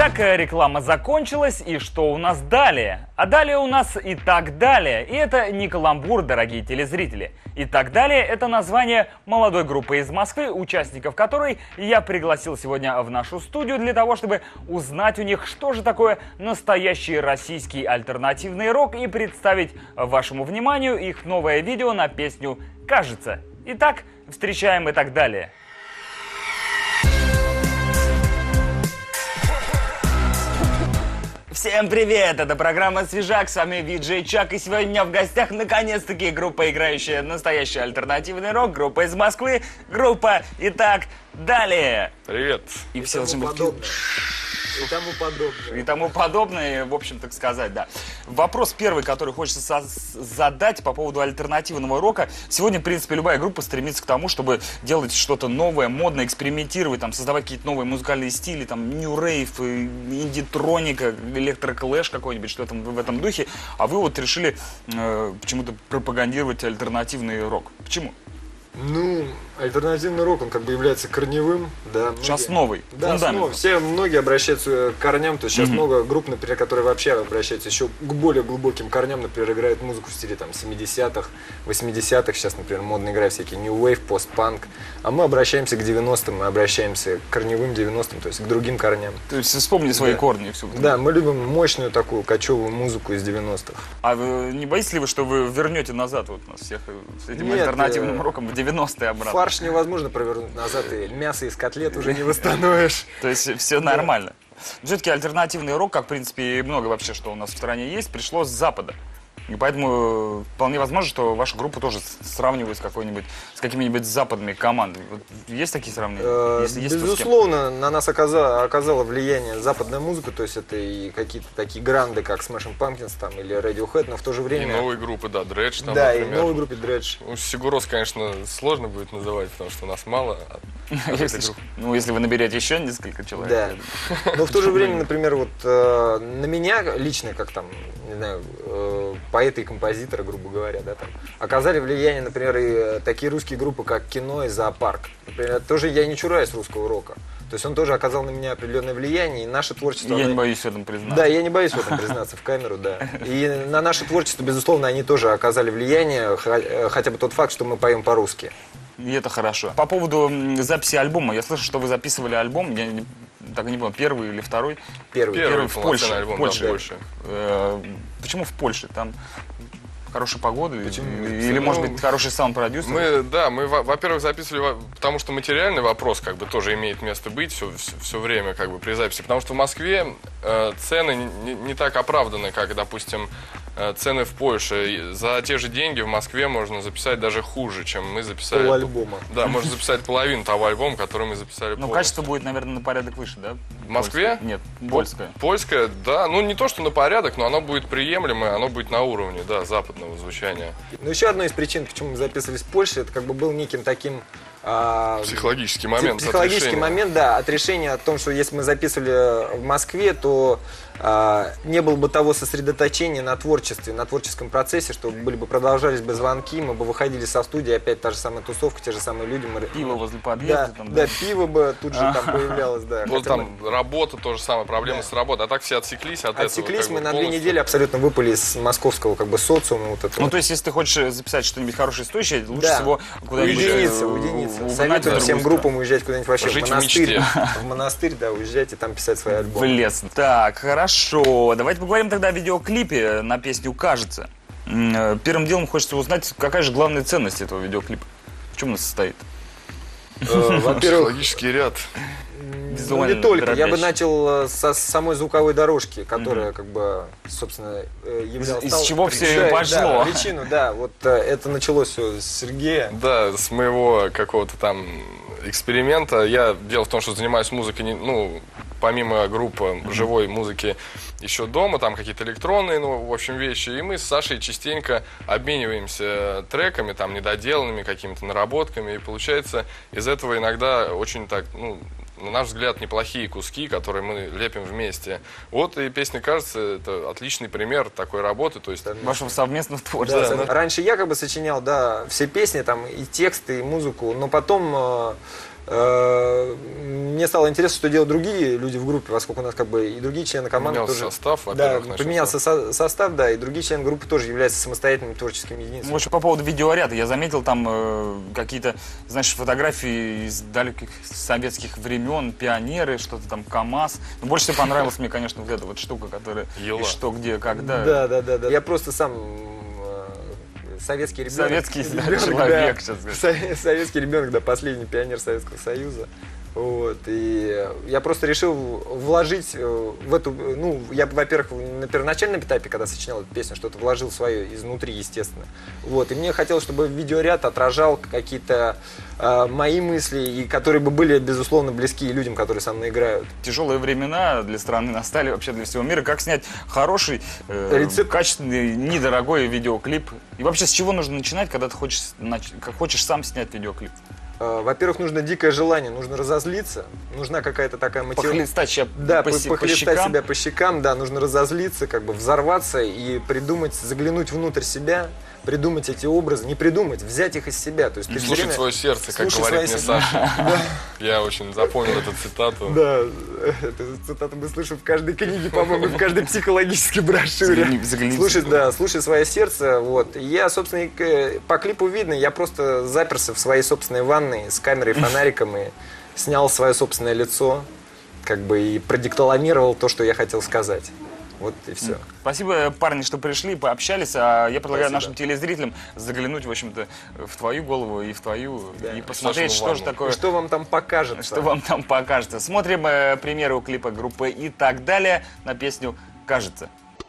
Итак, реклама закончилась, и что у нас далее? А далее у нас «И так далее». И это не каламбур, дорогие телезрители. «И так далее» — это название молодой группы из Москвы, участников которой я пригласил сегодня в нашу студию для того, чтобы узнать у них, что же такое настоящий российский альтернативный рок, и представить вашему вниманию их новое видео на песню «Кажется». Итак, встречаем «И так далее». Всем привет! Это программа «Свежак», с вами Виджей Чак, и сегодня у меня в гостях наконец-таки группа, играющая настоящий альтернативный рок, группа из Москвы, группа «И так далее». Привет! И все должны быть... И тому подобное. И тому подобное, в общем, так сказать, да. Вопрос первый, который хочется задать по поводу альтернативного рока. Сегодня, в принципе, любая группа стремится к тому, чтобы делать что-то новое, модное, экспериментировать, там, создавать какие-то новые музыкальные стили, там, New Rave, инди-троника, электроклэш какой-нибудь, что-то в этом духе. А вы вот решили почему-то пропагандировать альтернативный рок. Почему? Ну, альтернативный рок, он как бы является корневым, да. Сейчас новый, да, фундамент. многие обращаются к корням, то есть сейчас много групп, например, которые вообще обращаются еще к более глубоким корням, например, играют музыку в стиле там 70-х, 80-х, сейчас, например, модно играют всякие New Wave, пост-панк, а мы обращаемся к 90-м, мы обращаемся к корневым 90-м, то есть к другим корням. То есть вспомни свои корни и все. Да, мы любим мощную такую кочевую музыку из 90-х. А вы не боитесь ли вы, что вы вернете назад вот нас всех с этим альтернативным роком в 90-е обратно? Фарш невозможно провернуть назад, и мясо из котлет уже не восстановишь. То есть все нормально. Все-таки альтернативный рок, как в принципе и много вообще, что у нас в стране есть, пришло с Запада. И поэтому вполне возможно, что вашу группу тоже сравнивают с какими-нибудь западными командами. Вот есть такие сравнения? Если есть, безусловно, на нас оказала влияние западная музыка, то есть это и какие-то такие гранды, как Smashing Pumpkins там, или Radiohead, но в то же время... И новые группы, да, Dredg там, да, например. и новые группы Dredg. Ну, Сигурос, конечно, сложно будет называть, потому что у нас мало. Ну, если вы наберете еще несколько человек. Да. Но в то же время, например, вот на меня лично, как там, не знаю, поэта и композитора, грубо говоря, да, там, оказали влияние, например, и такие русские группы, как «Кино» и «Зоопарк». Например, тоже я не чураюсь русского рока. То есть он тоже оказал на меня определенное влияние, и наше творчество... Я не боюсь в этом признаться. Да, я не боюсь в этом признаться в камеру, да. И на наше творчество, безусловно, они тоже оказали влияние, хотя бы тот факт, что мы поем по-русски. И это хорошо. По поводу записи альбома. Я слышал, что вы записывали альбом, я так и не понял, первый или второй? Первый в Польше. Альбом, в Польше. Да, в Польше. Почему в Польше? Там хорошая погода? Почему? Или, может быть, хороший саунд-продюсер? Мы, во-первых, записывали, потому что материальный вопрос как бы тоже имеет место быть все время как бы при записи. Потому что в Москве цены не так оправданы, как, допустим, цены в Польше. За те же деньги в Москве можно записать даже хуже, чем мы записали. Полальбома. Да, можно записать половину того альбома, который мы записали. Но качество будет, наверное, на порядок выше, да? В Москве? Нет, польское. Польское, да. Ну, не то, что на порядок, но оно будет приемлемое, оно будет на уровне, да, западного звучания. Но еще одной из причин, почему мы записывались в Польше, это как бы был неким таким... Психологический момент. Психологический момент, да, от решения о том, что если мы записывали в Москве, то не было бы того сосредоточения на творчестве, на творческом процессе, что продолжались бы звонки, мы бы выходили со студии, опять та же самая тусовка, те же самые люди. Пиво возле подъезда. Да, пиво бы тут же там появлялось, да. Вот там работа, тоже самое, проблемы с работой. А так все отсеклись от этого. Отсеклись мы на 2 недели, абсолютно выпали из московского как бы социума. Вот этого. Ну, то есть, если ты хочешь записать что-нибудь хорошее, стоящее, лучше всего куда-нибудь... Уединиться. Советую всем группам уезжать куда-нибудь вообще жить в монастырь. в монастырь, да, уезжать и там писать свои альбомы. В лес. Так, хорошо. Давайте поговорим тогда о видеоклипе на песню «Кажется». Первым делом хочется узнать, какая же главная ценность этого видеоклипа? В чем она состоит? Во-первых, психологический ряд. ну, не только. Я бы начал со самой звуковой дорожки, которая, как бы, собственно, являлась... Из чего все и пошло. Да, причину, да. Вот это началось все с Сергея. Да, с моего какого-то там эксперимента. Дело в том, что занимаюсь музыкой, ну, помимо группы живой музыки, еще дома, там какие-то электронные, ну, в общем, вещи. И мы с Сашей частенько обмениваемся треками, там, недоделанными какими-то наработками. И получается из этого иногда очень так, ну, на наш взгляд, неплохие куски, которые мы лепим вместе. Вот и песня «Кажется» — это отличный пример такой работы. То есть вашего совместного творчества. Да, раньше я как бы сочинял, да, все песни, там, и тексты, и музыку, но потом... мне мне стало интересно, что делают другие люди в группе, поскольку у нас как бы и другие члены команды Поменялся тоже... состав, Да, во-первых, поменялся состав, да, и другие члены группы тоже являются самостоятельными творческими единицами. В общем, по поводу видеоряда, я заметил там какие-то, знаешь, фотографии из далеких советских времен, пионеры, что-то там, КамАЗ. Но больше всего понравилась мне, конечно, вот эта вот штука, которая Юла. и что, где, когда. Да. Я просто сам советский ребенок. Советский ребенок, человек, да. сейчас говорю. Советский ребенок, да, последний пионер Советского Союза. Вот, и я просто решил вложить в эту, ну, я, во-первых, на первоначальном этапе, когда сочинял эту песню, что-то вложил свое изнутри, естественно. Вот, и мне хотелось, чтобы видеоряд отражал какие-то мои мысли, и которые бы были, безусловно, близки людям, которые со мной играют. Тяжелые времена для страны настали, вообще для всего мира. Как снять хороший, качественный, недорогой видеоклип? И вообще, с чего нужно начинать, когда ты хочешь сам снять видеоклип? Во-первых, нужно дикое желание, нужно разозлиться, нужна какая-то такая мотивация. Похлестать себя да, по похлестать щекам. себя по щекам, да, нужно разозлиться, как бы взорваться и придумать, заглянуть внутрь себя, придумать эти образы, не придумать, взять их из себя. То есть ты Слушать время... свое сердце, как Слушать говорит свое мне сердце. Саша. Я очень запомнил эту цитату. Да, эту цитату мы слышим в каждой книге, по-моему, в каждой психологической брошюре. Загляните. Слушай свое сердце, вот. И я, собственно, по клипу видно, я просто заперся в своей собственной ванной с камерой, фонариком и снял свое собственное лицо, как бы и продекламировал то, что я хотел сказать. Вот и все. Спасибо, парни, что пришли, пообщались. А я предлагаю Спасибо. нашим телезрителям заглянуть, в общем-то, в твою голову и в твою, Да. и посмотреть, Сашину что же ванну. такое, Что вам там покажется? что вам там покажется. Смотрим премьеру клипа группы «И так далее» на песню «Кажется».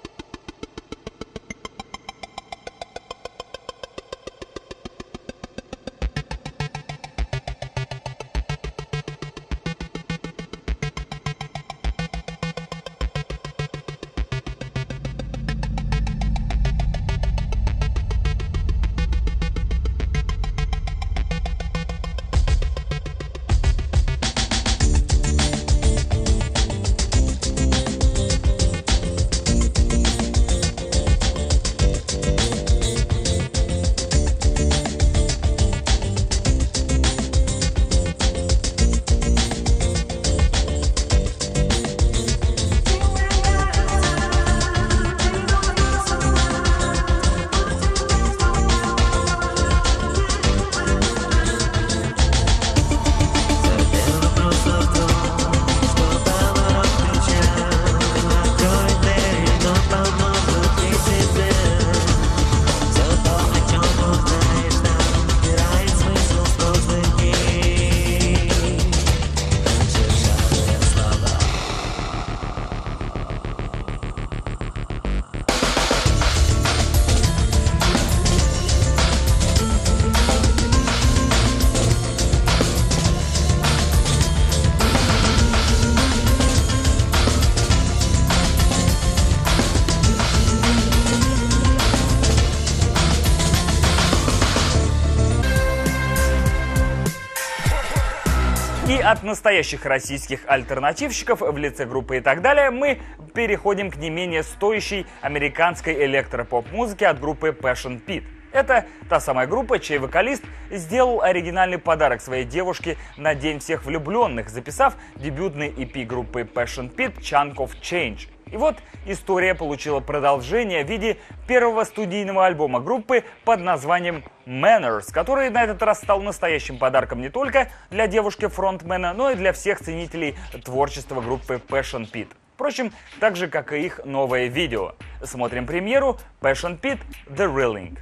И от настоящих российских альтернативщиков в лице группы «И так далее» мы переходим к не менее стоящей американской электропоп-музыке от группы Passion Pit. Это та самая группа, чей вокалист сделал оригинальный подарок своей девушке на День всех влюбленных, записав дебютный EP группы Passion Pit «Chunk of Change». И вот история получила продолжение в виде первого студийного альбома группы под названием Manners, который на этот раз стал настоящим подарком не только для девушки-фронтмена, но и для всех ценителей творчества группы Passion Pit. Впрочем, так же, как и их новое видео. Смотрим премьеру Passion Pit The Reeling.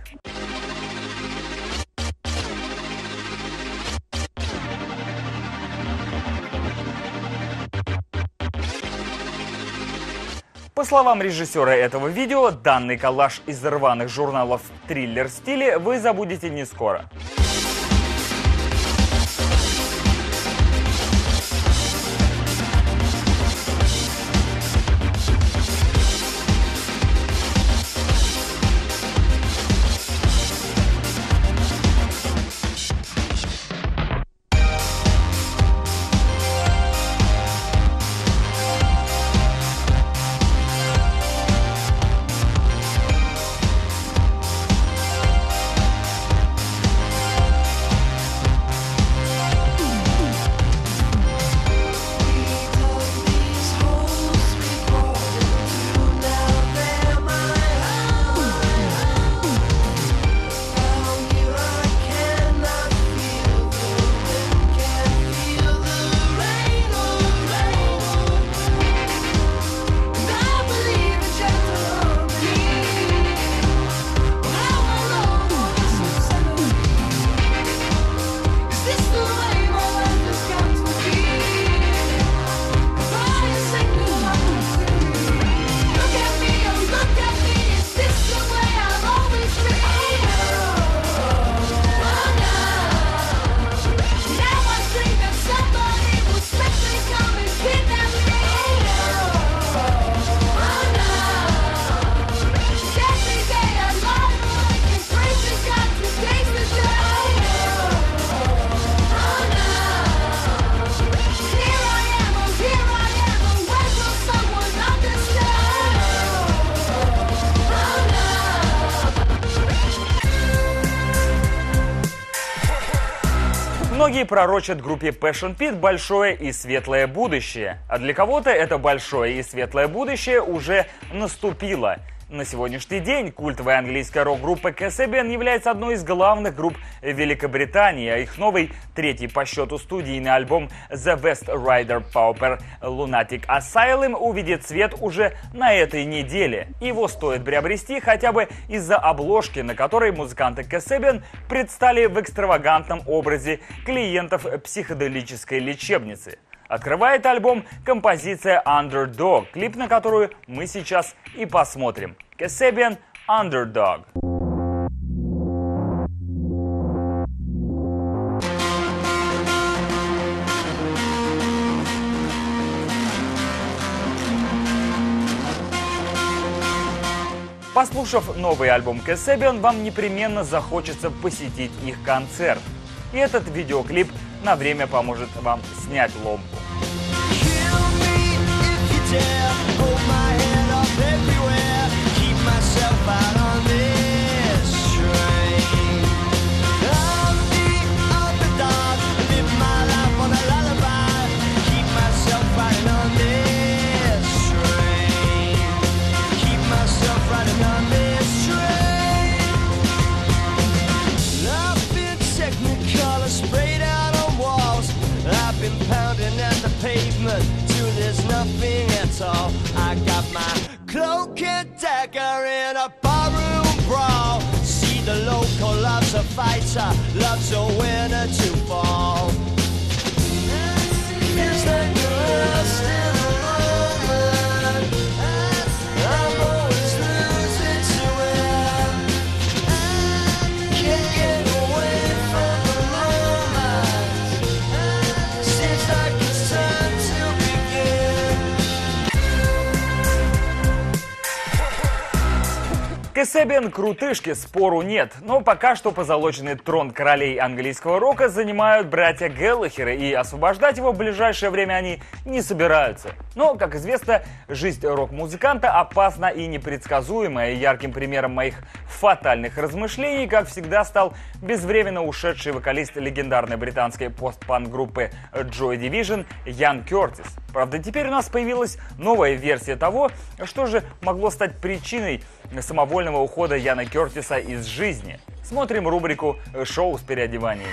По словам режиссера этого видео, данный коллаж из рваных журналов в триллер-стиле вы забудете не скоро. Многие пророчат группе Passion Pit большое и светлое будущее, а для кого-то это большое и светлое будущее уже наступило. На сегодняшний день культовая английская рок-группа Kasabian является одной из главных групп Великобритании, а их новый, третий по счету студийный альбом The West Rider Pauper Lunatic Asylum увидит свет уже на этой неделе. Его стоит приобрести хотя бы из-за обложки, на которой музыканты Kasabian предстали в экстравагантном образе клиентов психоделической лечебницы. Открывает альбом композиция Underdog, клип на которую мы сейчас и посмотрим. Kasabian Underdog. Послушав новый альбом Kasabian, вам непременно захочется посетить их концерт. И этот видеоклип на время поможет вам снять ломку. Till there's nothing at all. I got my cloak and dagger in a barroom brawl. See the local loves a fighter, loves a winner to fall. Feels like you're lost in the moment. I'm always losing to it. Can't get away from the moment. Seems like it's time to begin. Kasabian крутышки, спору нет, но пока что позолоченный трон королей английского рока занимают братья Гэллахеры, и освобождать его в ближайшее время они не собираются. Но, как известно, жизнь рок-музыканта опасна и непредсказуема, и ярким примером моих фатальных размышлений, как всегда, стал безвременно ушедший вокалист легендарной британской постпанк-группы Joy Division Ян Кертис. Правда, теперь у нас появилась новая версия того, что же могло стать причиной самовольного ухода Яна Кертиса из жизни. Смотрим рубрику «Шоу с переодеваниями».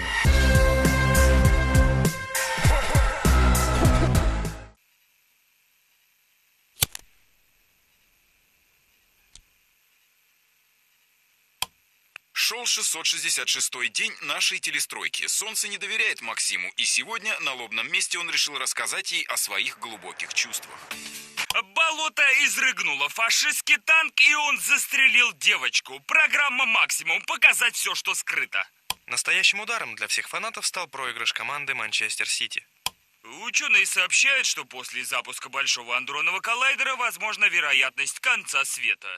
Шел 666-й день нашей телестройки. Солнце не доверяет Максиму, и сегодня на лобном месте он решил рассказать ей о своих глубоких чувствах. Болото изрыгнуло фашистский танк, и он застрелил девочку. Программа «Максимум» — показать все, что скрыто. Настоящим ударом для всех фанатов стал проигрыш команды Манчестер Сити. Ученые сообщают, что после запуска Большого Андронова коллайдера возможна вероятность конца света.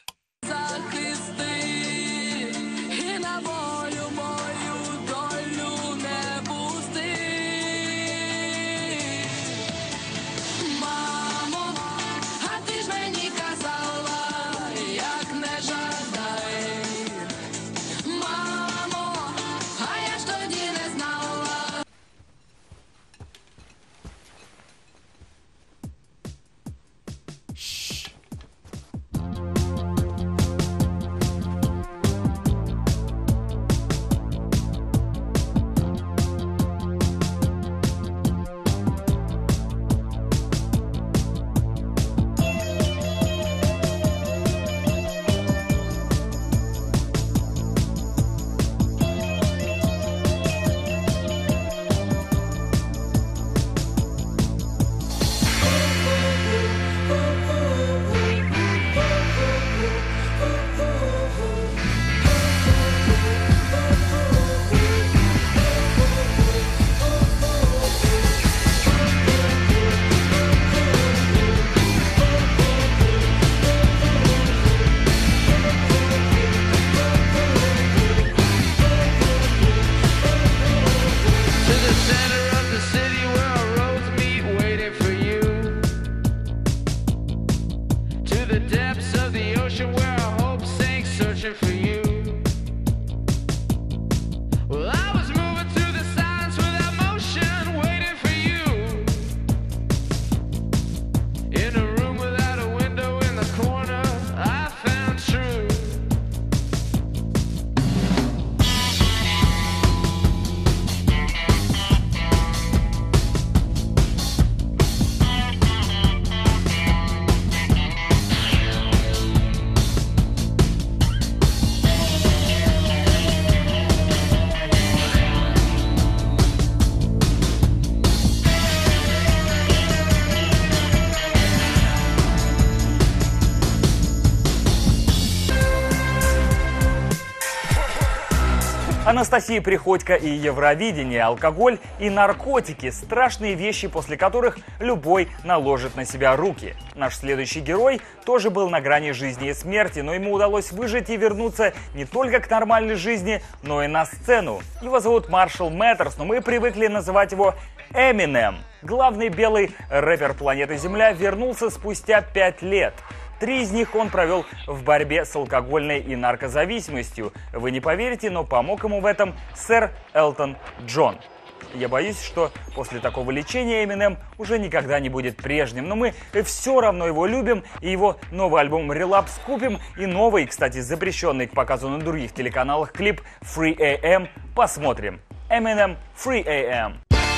Анастасия Приходько и Евровидение, алкоголь и наркотики – страшные вещи, после которых любой наложит на себя руки. Наш следующий герой тоже был на грани жизни и смерти, но ему удалось выжить и вернуться не только к нормальной жизни, но и на сцену. Его зовут Маршал Мэттерс, но мы привыкли называть его Эминем. Главный белый рэпер планеты Земля вернулся спустя 5 лет. 3 из них он провел в борьбе с алкогольной и наркозависимостью. Вы не поверите, но помог ему в этом сэр Элтон Джон. Я боюсь, что после такого лечения Эминем уже никогда не будет прежним. Но мы все равно его любим, и его новый альбом «Relapse» купим, и новый, кстати, запрещенный к показу на других телеканалах клип «Free AM» посмотрим. Eminem «Free AM».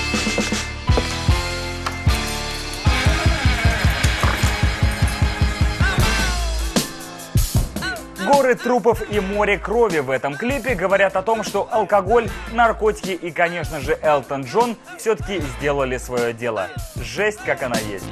Горы трупов и море крови в этом клипе говорят о том, что алкоголь, наркотики и, конечно же, Элтон Джон все-таки сделали свое дело. Жесть, как она есть.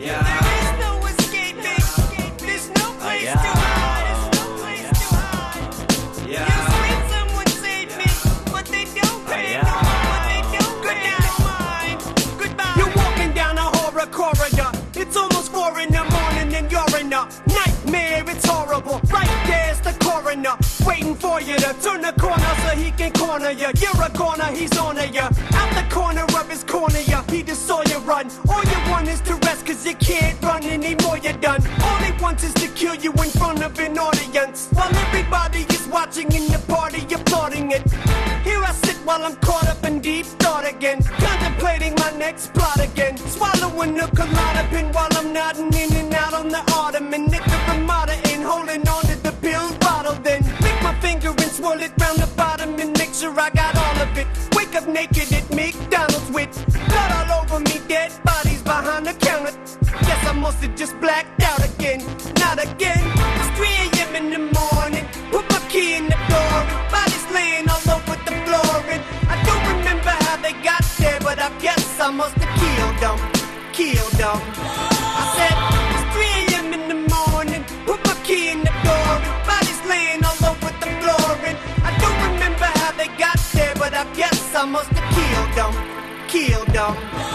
It's almost 4 in the morning and you're in a nightmare, it's horrible. Right there's the coroner, waiting for you to turn the corner so he can corner you. You're a corner, he's on you. Out the corner of his corner, he just saw you run. All you want is to rest cause you can't run anymore, you're done. All he wants is to kill you in front of an audience, while everybody is watching in the party applauding it. Here I sit while I'm caught up in deep thought again, contemplating my next plot again. Swallowing a Klonopin while I'm nodding in and out on the ottoman. Nickel Ramada in, holding on to the pill bottle. Then lick my finger and swirl it round the bottom and make sure I got all of it. Wake up naked at McDonald's with blood all over me, dead bodies behind the counter. Guess I must have just blacked out again. Not again. It's 3 AM in the morning. Put my key in the door and bodies laying all over the floor. And I don't remember how they got there, but I guess I must have killed them. Killed them. I said it's 3 AM in the morning. Put my key in the door and bodies laying all over the floor. And I don't remember how they got there, but I guess I must have killed them. Killed them.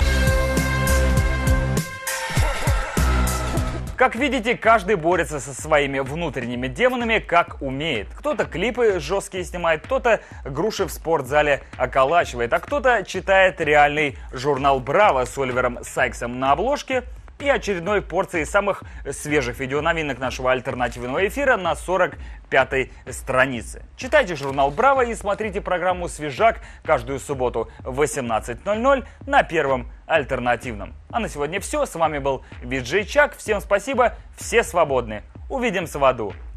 Как видите, каждый борется со своими внутренними демонами как умеет. Кто-то клипы жесткие снимает, кто-то груши в спортзале околачивает, а кто-то читает реальный журнал «Браво» с Оливером Сайксом на обложке и очередной порцией самых свежих видеоновинок нашего альтернативного эфира на 45-й странице. Читайте журнал «Браво» и смотрите программу «Свежак» каждую субботу в 18:00 на Первом альтернативном. А на сегодня все. С вами был Виджей Чак. Всем спасибо. Все свободны. Увидимся в аду.